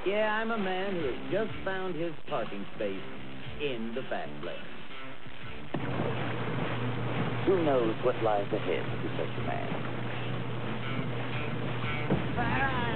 Yeah, I'm a man who has just found his parking space in the back lane. Who knows what lies ahead to such a man?